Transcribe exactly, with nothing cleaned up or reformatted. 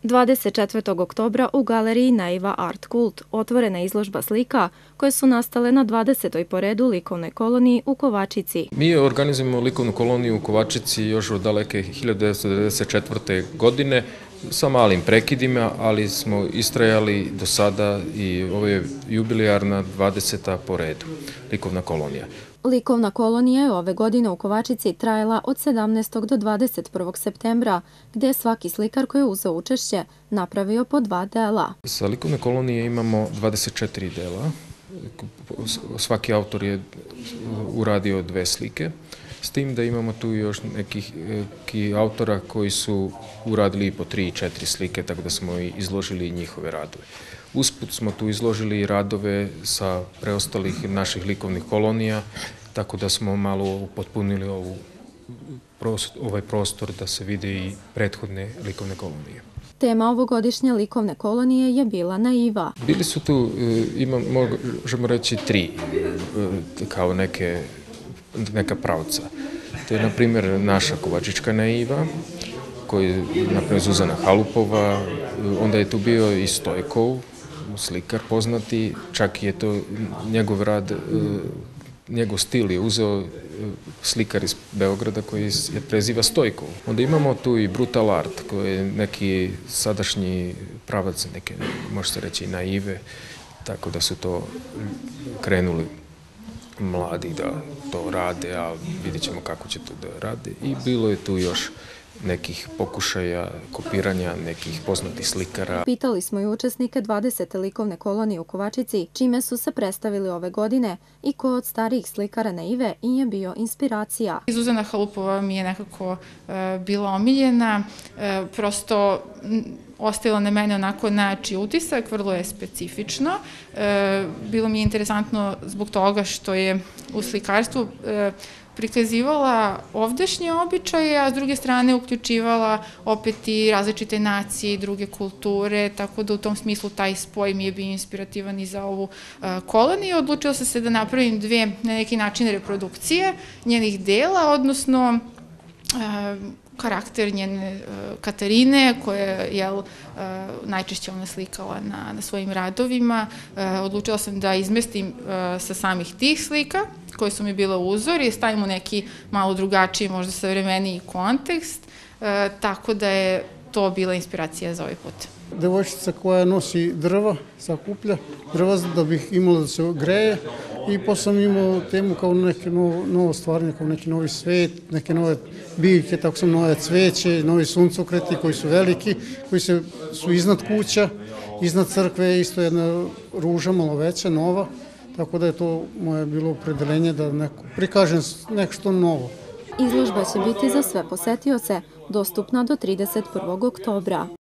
dvadeset četvrtog oktobra u galeriji Naiva Art Kult otvorena je izložba slika koje su nastale na dvadesetoj po redu likovnoj koloniji u Kovačici. Mi organizujemo likovnu koloniju u Kovačici još od daleke hiljadu devetsto devedeset četvrte. godine sa malim prekidima, ali smo istrajali do sada i ovo je jubilijarna dvadeseta po redu likovna kolonija. Likovna kolonija je ove godine u Kovačici trajala od sedamnaestog do dvadeset prvog septembra, gde je svaki slikar koji je uzeo učešće napravio po dva dela. Sa likovne kolonije imamo dvadeset četiri dela. Svaki autor je uradio dve slike, s tim da imamo tu još nekih autora koji su uradili i po tri i četiri slike, tako da smo i izložili njihove radove. Usput smo tu izložili i radove sa preostalih naših likovnih kolonija, tako da smo malo upotpunili ovu, ovaj prostor da se vide i prethodne likovne kolonije. Tema ovogodišnje likovne kolonije je bila Naiva. Bili su tu, ima, možemo reći, tri kao neke, neka pravca. To je, na primjer, naša kovačička Naiva, koju je napravila Zuzana Halupova, onda je tu bio i Stojkov, slikar poznati, čak je to njegov rad, njegov stil je uzeo slikar iz Beograda koji je preziva Stojkov. Onda imamo tu i Brutal Art, koji je neki sadašnji pravac, neke, može se reći, naive, tako da su to krenuli mladi da to rade, a vidjet ćemo kako će to da rade. I bilo je tu još nekih pokušaja kopiranja nekih poznatih slikara. Pitali smo i učesnike dvadesete likovne kolonije u Kovačici, čime su se predstavili ove godine i ko od starijih slikara Naive im je bio inspiracija. Zuzana Halupova mi je nekako bila omiljena, prosto ostavila na mene onako najjači utisak, vrlo je specifično. Bilo mi je interesantno zbog toga što je u slikarstvu prikazivala ovdašnje običaje, a s druge strane uključivala opet i različite nacije i druge kulture, tako da u tom smislu taj spoj mi je bio inspirativan i za ovu koloniju. Odlučila sam se da napravim dve, na neki način, reprodukcije njenih dela, odnosno karakter njene Katarine, koja je najčešće ona slikala na svojim radovima. Odlučila sam da izmestim sa samih tih slika, koje su mi bile uzor, i stavimo neki malo drugačiji, možda savremeniji kontekst, tako da je to bila inspiracija za ovaj put. Devojčica koja nosi drva, sakuplja drva da bih imala da se greje, i posle sam imao temu kao neke novo stvaranje, kao neki novi svet, neke nove biljke, tako sam nove cveće, novi suncokreti koji su veliki, koji su iznad kuća, iznad crkve, isto jedna ruža malo veća, nova, tako da je to moje bilo opredeljenje da prikažem nešto novo. Izložba će biti za sve posetioce dostupna do trideset prvog oktobra.